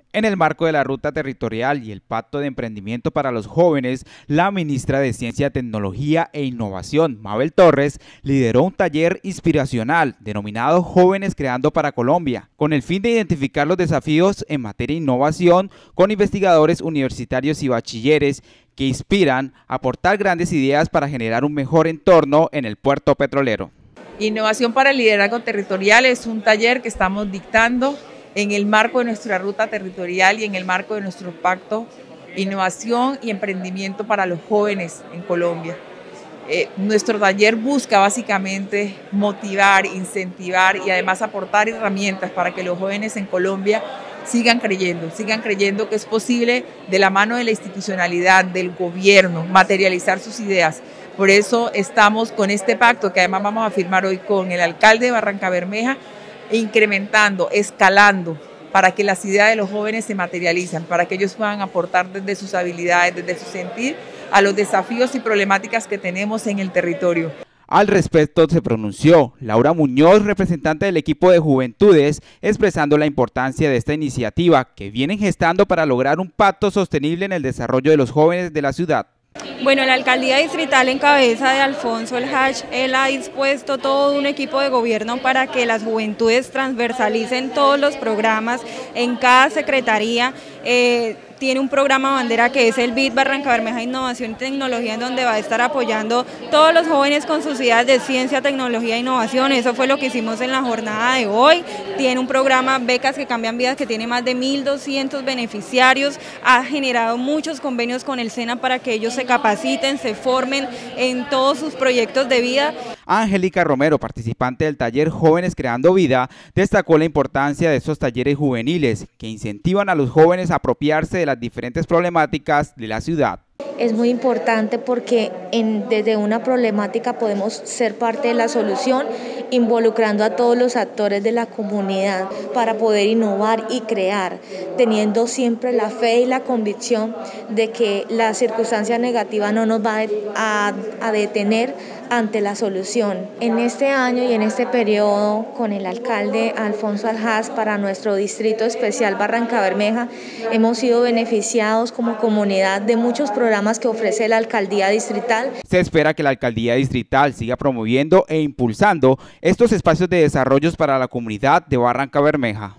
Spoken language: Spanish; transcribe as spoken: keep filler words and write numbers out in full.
En el marco de la Ruta Territorial y el Pacto de Emprendimiento para los Jóvenes, la ministra de Ciencia, Tecnología e Innovación, Mabel Torres, lideró un taller inspiracional denominado Jóvenes Creando para Colombia, con el fin de identificar los desafíos en materia de innovación con investigadores universitarios y bachilleres que inspiran a aportar grandes ideas para generar un mejor entorno en el puerto petrolero. Innovación para el Liderazgo Territorial es un taller que estamos dictando en el marco de nuestra ruta territorial y en el marco de nuestro pacto Innovación y Emprendimiento para los Jóvenes en Colombia. Eh, nuestro taller busca básicamente motivar, incentivar y además aportar herramientas para que los jóvenes en Colombia sigan creyendo, sigan creyendo que es posible de la mano de la institucionalidad, del gobierno, materializar sus ideas. Por eso estamos con este pacto que además vamos a firmar hoy con el alcalde de Barrancabermeja, incrementando, escalando, para que las ideas de los jóvenes se materialicen, para que ellos puedan aportar desde sus habilidades, desde su sentir, a los desafíos y problemáticas que tenemos en el territorio. Al respecto se pronunció Laura Muñoz, representante del equipo de Juventudes, expresando la importancia de esta iniciativa que vienen gestando para lograr un pacto sostenible en el desarrollo de los jóvenes de la ciudad. Bueno, la alcaldía distrital en cabeza de Alfonso El Hach, él ha dispuesto todo un equipo de gobierno para que las juventudes transversalicen todos los programas en cada secretaría. Eh, tiene un programa bandera que es el B I T Barrancabermeja Innovación y Tecnología, en donde va a estar apoyando todos los jóvenes con sus ideas de ciencia, tecnología e innovación. Eso fue lo que hicimos en la jornada de hoy. Tiene un programa Becas que Cambian Vidas que tiene más de mil doscientos beneficiarios, ha generado muchos convenios con el SENA para que ellos se capaciten, se formen en todos sus proyectos de vida. Angélica Romero, participante del taller Jóvenes Creando Vida, destacó la importancia de estos talleres juveniles que incentivan a los jóvenes a apropiarse de las diferentes problemáticas de la ciudad. Es muy importante porque en, desde una problemática podemos ser parte de la solución, involucrando a todos los actores de la comunidad para poder innovar y crear, teniendo siempre la fe y la convicción de que la circunstancia negativa no nos va a, a detener ante la solución. En este año y en este periodo, con el alcalde Alfonso El Hach, para nuestro distrito especial Barrancabermeja, hemos sido beneficiados como comunidad de muchos programas que ofrece la alcaldía distrital. Se espera que la alcaldía distrital siga promoviendo e impulsando estos espacios de desarrollo para la comunidad de Barrancabermeja.